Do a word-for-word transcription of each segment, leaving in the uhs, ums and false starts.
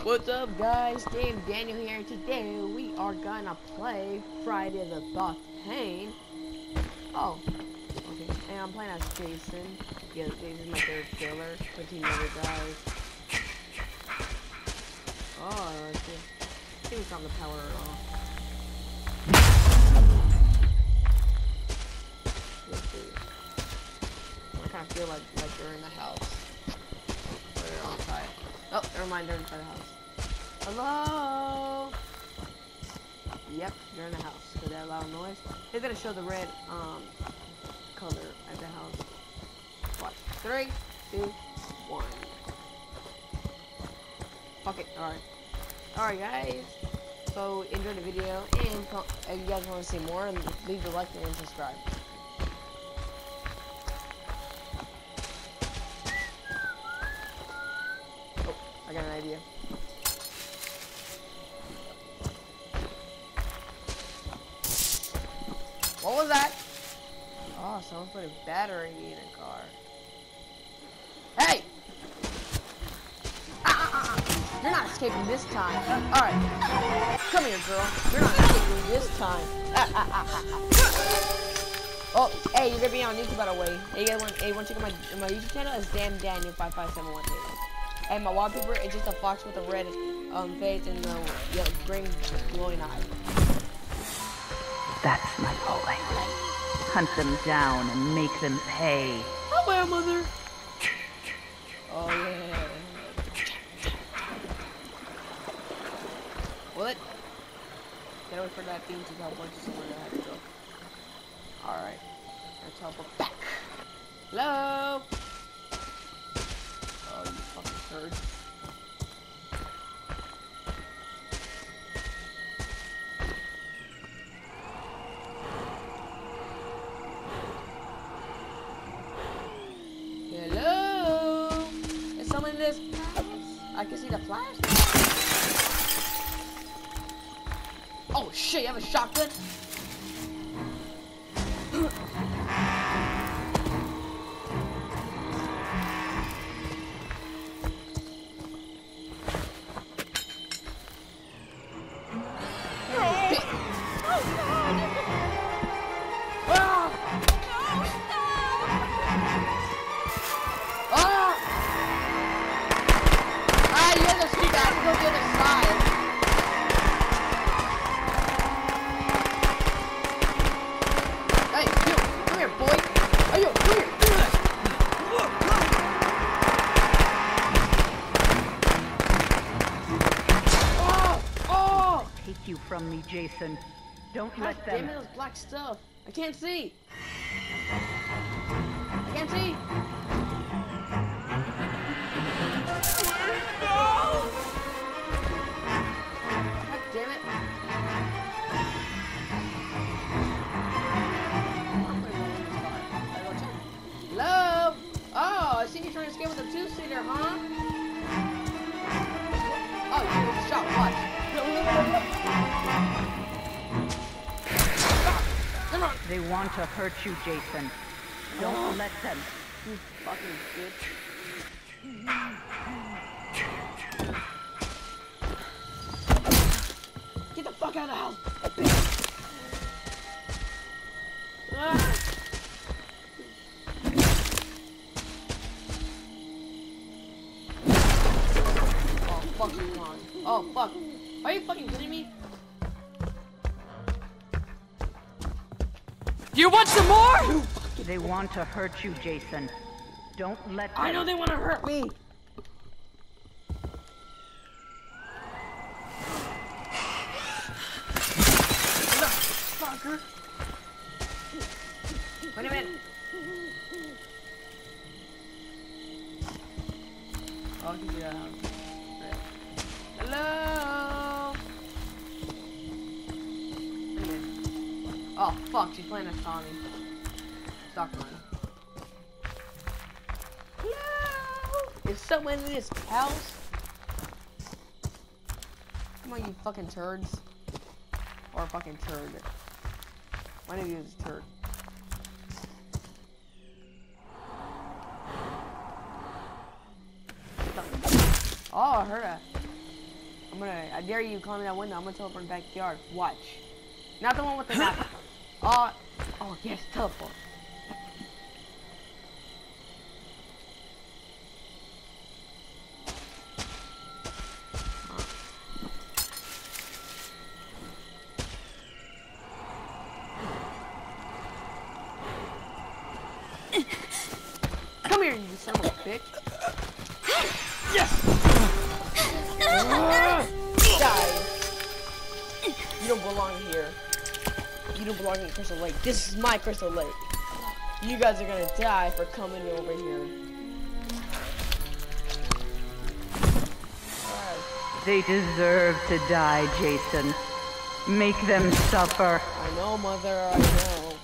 What's up, guys? Dave Daniel here. Today we are gonna play Friday the thirteenth. Oh, okay. And I'm playing as Jason. Yeah, Jason's my favorite killer, but he never dies. Oh, I see. I think we found the power off. I kind of feel like like they're in the house. Or they're outside. Oh, never mind. They're inside the house. Hello? Yep, they're in the house. So that loud noise. They're gonna show the red um color at the house. Watch. Three, two, one. Fuck it. Alright. Alright, guys. So enjoy the video, and if you guys want to see more, leave a like and subscribe. Oh, I got an idea. What was that? Oh, someone put a battery in a car. Hey! Ah, ah, ah, ah. You're not escaping this time. Alright. Come here, girl. You're not escaping this time. Ah, ah, ah, ah, ah. Oh, hey, you're gonna be on YouTube, by the way. Hey, you guys want, hey, want to check out my, my YouTube channel? It's Dan Daniel five five seven one two. And my wallpaper is just a fox with a red um, face and the yellow, green glowing eye. That's my boy. Hunt them down and make them pay. Hello, mother. Oh, yeah. What? Gotta wait for that thing to teleport to somewhere that I have to go. Alright. Let's teleport back. Hello? Oh, you fucking turd. Hello? Is someone in this house? I can see the flash. Oh shit, you have a shotgun? You from me, Jason. Don't God let them. Damn it, those black stuff. I can't see. I can't see. No! God damn it. Hello? Oh, I see you trying to escape with a two-seater, huh? Oh, you just shot. Watch. They want to hurt you, Jason. Don't oh. let them. You fucking bitch. Get the fuck out of the house. Ah. Oh, fuck you, on. Oh, fuck. Are you fucking kidding me? You want some more? They want to hurt you, Jason. Don't let them. I know they want to hurt me. Fucker. Wait a minute. Oh, I can do that. Hello. Oh fuck, she's playing as Tommy. Stock money. Hello? Is someone in this house? Come on, you fucking turds. Or a fucking turd. One of you is a turd. Oh, I heard that. I'm gonna, I dare you climb that window. I'm gonna teleport in the backyard. Watch. Not the one with the map. Uh, oh, yes, teleport. Come here, you son of a bitch. Yes! uh, die. You don't belong here. You don't belong in Crystal Lake. This is my Crystal Lake. You guys are gonna die for coming over here. They deserve to die, Jason. Make them suffer. I know, Mother, I know.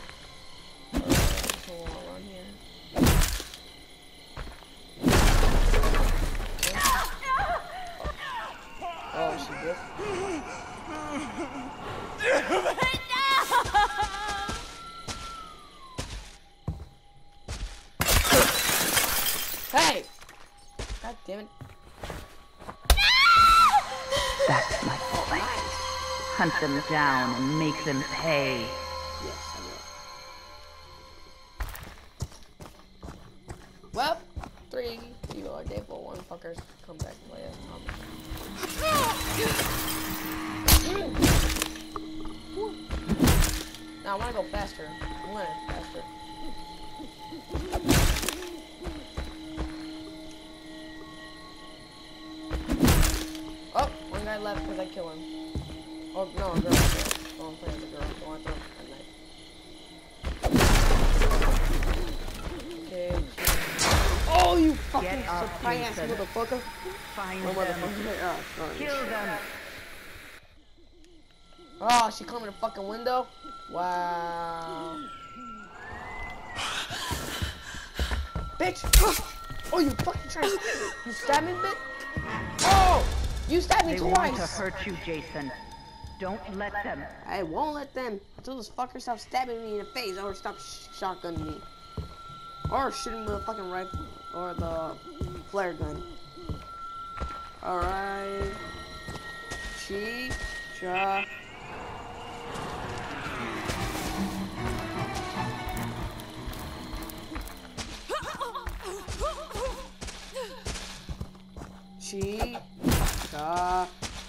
Oh, she did. Hey! God damn it. That's my boy. Hunt them down and make them pay. Yes, I will. Well, three, you are day for one fuckers. Come back and play it. Um, Now I want to go faster. I want it faster. Oh, one guy left because I killed him. Oh no, a girl. girl. Oh, I'm playing as a girl. Don't want to throw a knife. Okay. Oh, you fucking surprise ass motherfucker! Find Oh, them. motherfucker. Oh, sorry. Kill them. Oh, she climbed in the fucking window? Wow. Bitch! Oh, you fucking trying to... You stabbed me, bitch? Oh! You stabbed me They twice! want to hurt you, Jason. Don't let them. I won't let them. Until those fuckers stop stabbing me in the face or stop sh shotgunning me. Or shooting with a fucking rifle. Or the flare gun. Alright. Chi. Cha. Chi. Cha.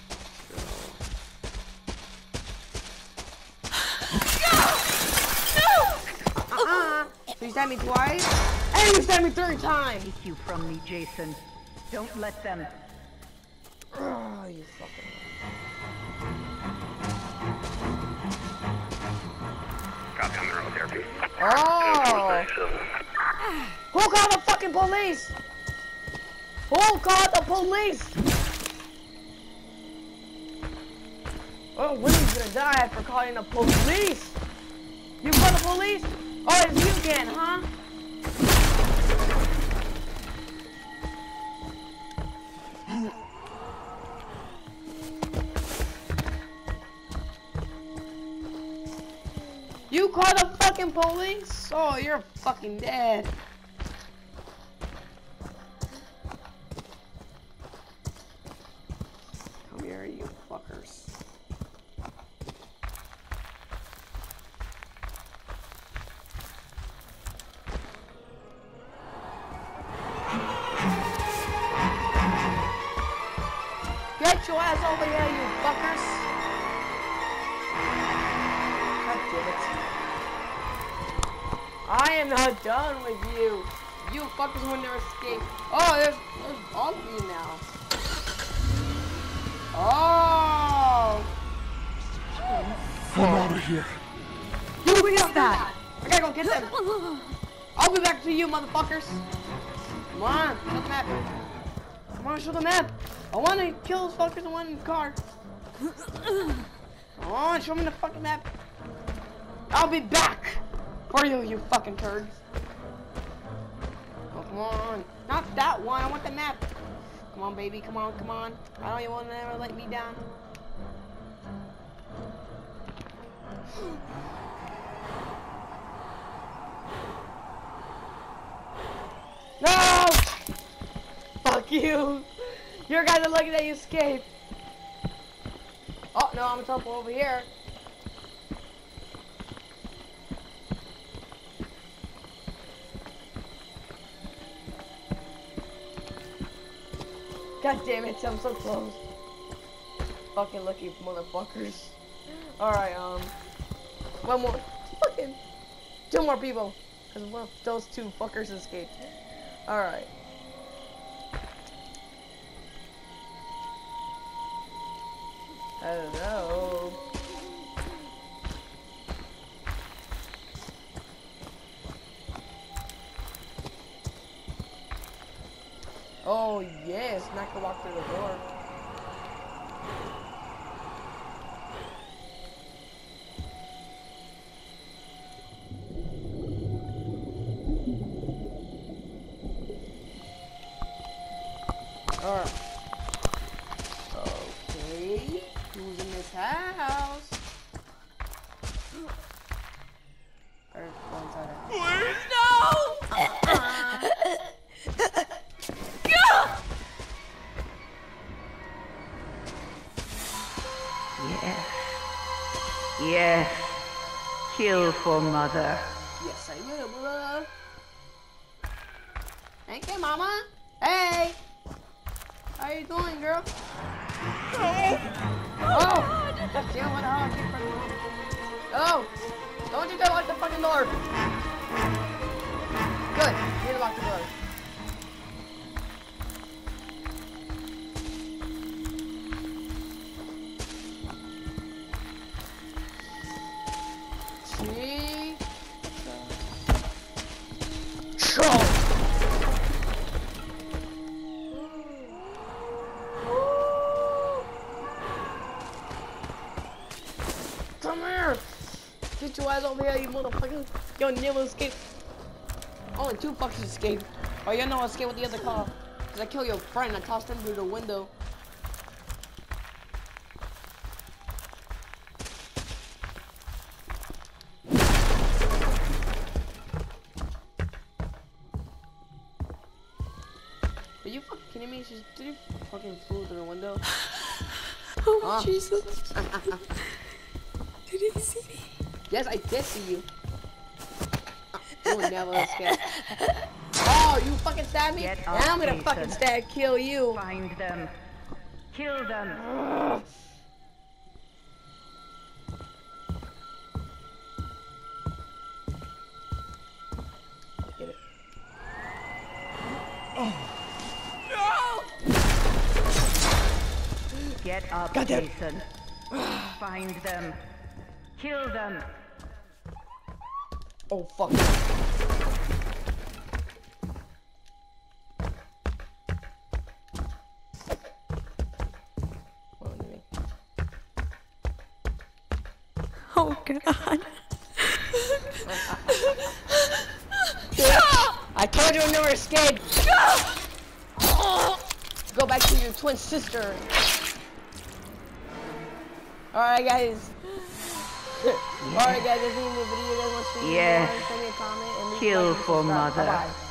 Uh-uh. You stabbed me twice? And you stabbed me three times! Take you from me, Jason. Don't let them. Oh, you fucking... Copy on the road there, please. Oh! Who called the fucking police? Who called the police? Oh, Willie's gonna die for calling the police. You call the police? Oh, it's you again, huh? You call the fucking police? Oh, you're fucking dead. Come here, you fuckers. Get your ass over here, you fuckers. God damn it. I am not done with you. You fuckers will never escape. Oh, there's, there's all of you now. Oh! I'm out of here. You bring up that! I gotta go get them. I'll be back to you, motherfuckers. Come on, show the map. Come on, show the map. I want to kill those fuckers in one car. Come on, show me the fucking map. I'll be back for you, you fucking turds. Oh, come on. Not that one. I want the map. Come on, baby. Come on, come on. I don't even want to ever let me down. No! Fuck you. Your guys are lucky that you escaped. Oh, no, I'm gonna teleport over here. God damn it, I'm so close. Fucking lucky motherfuckers. Alright, um. One more. Fucking. Two more people. Because one of those two fuckers escaped. Alright. Hello. Oh yes, not gonna walk through the door. Alright. Okay. Who's in this house? Or go inside it. Yes. Yes. Kill for mother. Yes, I will, brother. Thank you, mama. Hey. How you doing, girl? Hey. Oh. That's the one. Oh. Don't you go lock the fucking door. Good. You need to lock the door. See? Troll. Come here! Get your ass over here, you motherfucker! You'll never escape. Only two fuckers escaped. Oh, you know I escaped with the other car. Cause I killed your friend, I tossed him through the window. Are you fucking kidding me? She did you fucking flew through the window? Oh, Ah. Jesus. Did you see me? Yes, I did see you. You will never escape. Oh, you fucking stabbed me? Get Now up, I'm gonna Jason. fucking stab, kill you. Find them. Kill them. Get it. Get up, God damn. Jason. Find them. Kill them. Oh, fuck. Well, anyway. Oh, God. I told you I'd never escape. Go back to your twin sister. Alright, guys. Alright, guys, this is the video. You guys want to see Yes. send me a comment and leave a Kill like and for subscribe. mother. Bye-bye.